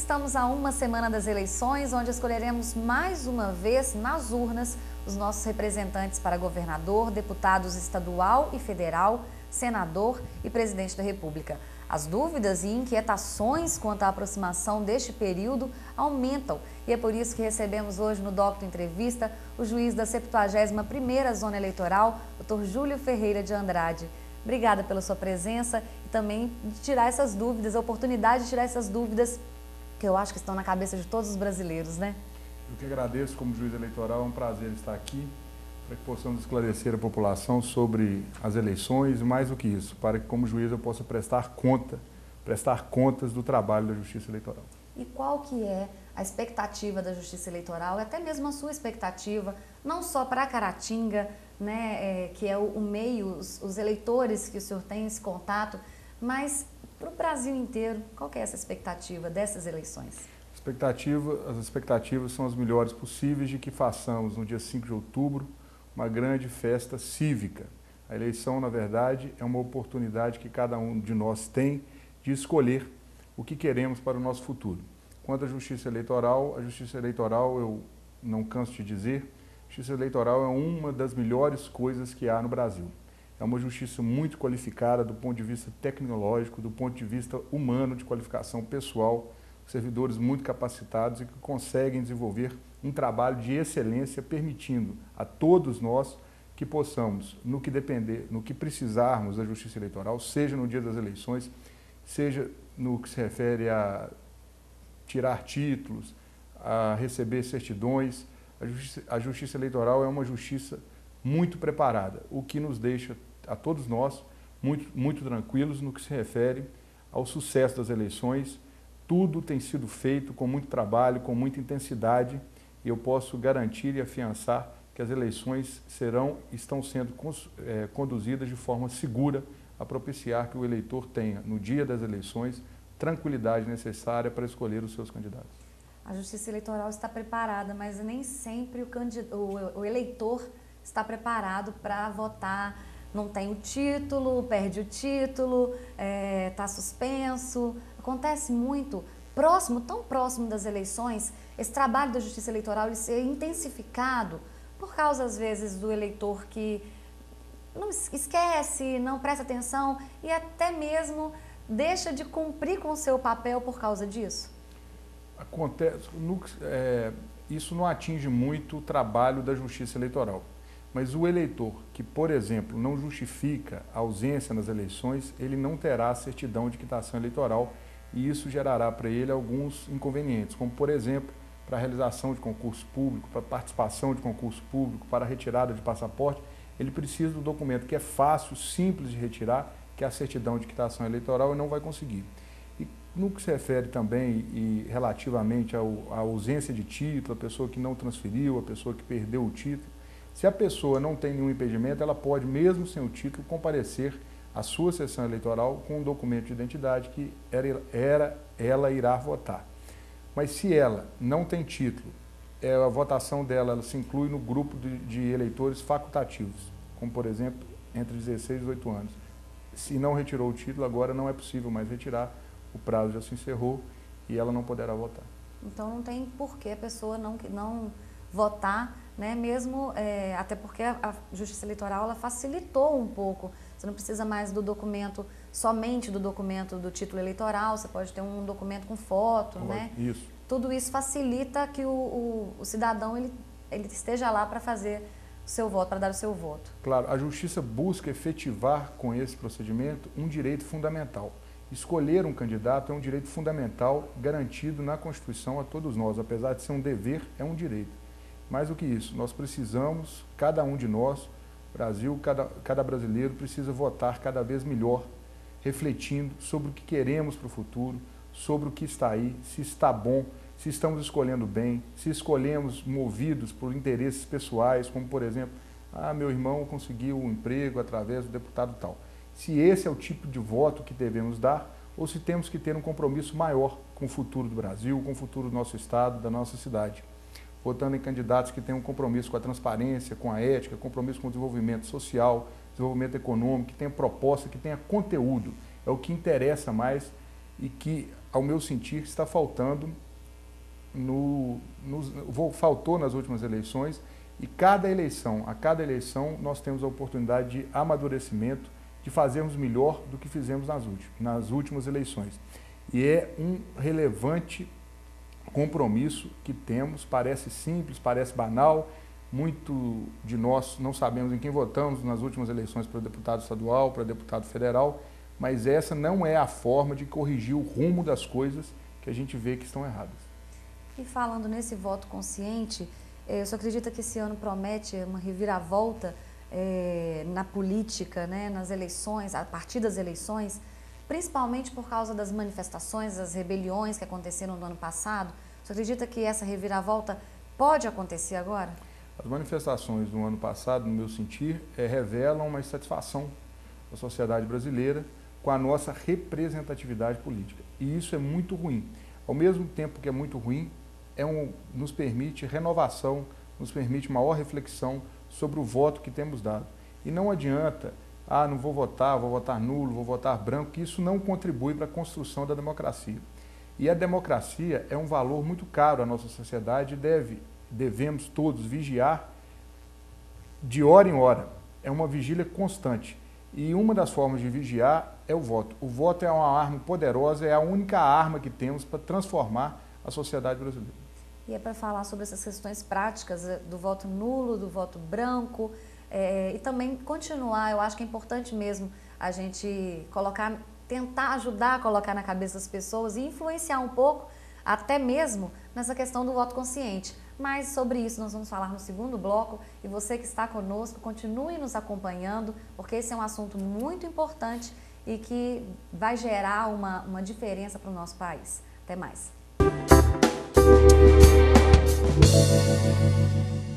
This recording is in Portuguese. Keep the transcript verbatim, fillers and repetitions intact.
estamos a uma semana das eleições, onde escolheremos mais uma vez nas urnas os nossos representantes para governador, deputados estadual e federal, senador e presidente da República. As dúvidas e inquietações quanto à aproximação deste período aumentam e é por isso que recebemos hoje no Docto Entrevista o juiz da septuagésima primeira Zona Eleitoral, doutor Júlio Ferreira de Andrade. Obrigada pela sua presença e também de tirar essas dúvidas, a oportunidade de tirar essas dúvidas que eu acho que estão na cabeça de todos os brasileiros, né? Eu que agradeço como juiz eleitoral, é um prazer estar aqui para que possamos esclarecer a população sobre as eleições e mais do que isso, para que como juiz eu possa prestar conta, prestar contas do trabalho da Justiça Eleitoral. E qual que é a expectativa da Justiça Eleitoral, e até mesmo a sua expectativa, não só para Caratinga, né, é, que é o, o meio, os, os eleitores que o senhor tem esse contato, mas para o Brasil inteiro, qual que é essa expectativa dessas eleições? Expectativa, as expectativas são as melhores possíveis de que façamos no dia cinco de outubro uma grande festa cívica. A eleição, na verdade, é uma oportunidade que cada um de nós tem de escolher o que queremos para o nosso futuro. Quanto à Justiça Eleitoral, a Justiça Eleitoral, eu não canso de dizer, a Justiça Eleitoral é uma das melhores coisas que há no Brasil. É uma justiça muito qualificada do ponto de vista tecnológico, do ponto de vista humano, de qualificação pessoal, servidores muito capacitados e que conseguem desenvolver um trabalho de excelência, permitindo a todos nós que possamos, no que depender, no que precisarmos da Justiça Eleitoral, seja no dia das eleições, seja no que se refere a tirar títulos, a receber certidões. A Justiça, a Justiça Eleitoral é uma justiça muito preparada, o que nos deixa a todos nós muito, muito tranquilos no que se refere ao sucesso das eleições. Tudo tem sido feito com muito trabalho, com muita intensidade, e eu posso garantir e afiançar que as eleições serão, estão sendo é, conduzidas de forma segura, a propiciar que o eleitor tenha, no dia das eleições, tranquilidade necessária para escolher os seus candidatos. A Justiça Eleitoral está preparada, mas nem sempre o, candidato, o, o eleitor está preparado para votar. Não tem o título, perde o título, está é, suspenso. Acontece muito, próximo, tão próximo das eleições, esse trabalho da Justiça Eleitoral ele ser intensificado por causa, às vezes, do eleitor que não esquece, não presta atenção e até mesmo deixa de cumprir com o seu papel por causa disso? Acontece, no, é, isso não atinge muito o trabalho da Justiça Eleitoral. Mas o eleitor que, por exemplo, não justifica a ausência nas eleições, ele não terá a certidão de quitação eleitoral e isso gerará para ele alguns inconvenientes, como, por exemplo, para a realização de concurso público, para a participação de concurso público, para a retirada de passaporte, ele precisa do documento que é fácil, simples de retirar, que é a certidão de quitação eleitoral, e não vai conseguir. E no que se refere também e relativamente ao, à ausência de título, a pessoa que não transferiu, a pessoa que perdeu o título, se a pessoa não tem nenhum impedimento, ela pode, mesmo sem o título, comparecer à sua sessão eleitoral com um documento de identidade que era, era ela irá votar. Mas se ela não tem título, é, a votação dela ela se inclui no grupo de, de eleitores facultativos, como, por exemplo, entre dezesseis e dezoito anos. Se não retirou o título, agora não é possível mais retirar, o prazo já se encerrou e ela não poderá votar. Então não tem por que a pessoa não, não votar, né? Mesmo, é, até porque a, a Justiça Eleitoral ela facilitou um pouco. Você não precisa mais do documento, somente do documento do título eleitoral, você pode ter um documento com foto, Pode, né? Isso. Tudo isso facilita que o, o, o cidadão ele, ele esteja lá para fazer o seu voto, para dar o seu voto. Claro, a Justiça busca efetivar com esse procedimento um direito fundamental. Escolher um candidato é um direito fundamental garantido na Constituição a todos nós, apesar de ser um dever, é um direito. Mais do que isso, nós precisamos, cada um de nós, Brasil, cada, cada brasileiro precisa votar cada vez melhor, refletindo sobre o que queremos para o futuro, sobre o que está aí, se está bom, se estamos escolhendo bem, se escolhemos movidos por interesses pessoais, como por exemplo, ah, meu irmão conseguiu um emprego através do deputado tal. Se esse é o tipo de voto que devemos dar, ou se temos que ter um compromisso maior com o futuro do Brasil, com o futuro do nosso estado, da nossa cidade. Votando em candidatos que tenham um compromisso com a transparência, com a ética, compromisso com o desenvolvimento social, desenvolvimento econômico, que tenha proposta, que tenha conteúdo. É o que interessa mais e que ao meu sentir, está faltando, no, no, faltou nas últimas eleições, e cada eleição, a cada eleição, nós temos a oportunidade de amadurecimento, de fazermos melhor do que fizemos nas últimas, nas últimas eleições. E é um relevante compromisso que temos, parece simples, parece banal, muito de nós não sabemos em quem votamos nas últimas eleições para deputado estadual, para deputado federal, mas essa não é a forma de corrigir o rumo das coisas que a gente vê que estão erradas. E falando nesse voto consciente, eu só acredito que esse ano promete uma reviravolta é, na política, né, nas eleições, a partir das eleições, principalmente por causa das manifestações, das rebeliões que aconteceram no ano passado. Você acredita que essa reviravolta pode acontecer agora? As manifestações do ano passado, no meu sentir, é, revelam uma insatisfação da sociedade brasileira com a nossa representatividade política. E isso é muito ruim. Ao mesmo tempo que é muito ruim, é um, nos permite renovação, nos permite maior reflexão sobre o voto que temos dado. E não adianta, ah, não vou votar, vou votar nulo, vou votar branco, que isso não contribui para a construção da democracia. E a democracia é um valor muito caro à nossa sociedade e deve, devemos todos vigiar de hora em hora. É uma vigília constante. E uma das formas de vigiar é o voto. O voto é uma arma poderosa, é a única arma que temos para transformar a sociedade brasileira. E é para falar sobre essas questões práticas do voto nulo, do voto branco, é, e também continuar, eu acho que é importante mesmo a gente colocar, tentar ajudar a colocar na cabeça das pessoas e influenciar um pouco, até mesmo nessa questão do voto consciente. Mas sobre isso nós vamos falar no segundo bloco, e você que está conosco, continue nos acompanhando, porque esse é um assunto muito importante e que vai gerar uma, uma diferença para o nosso país. Até mais. Música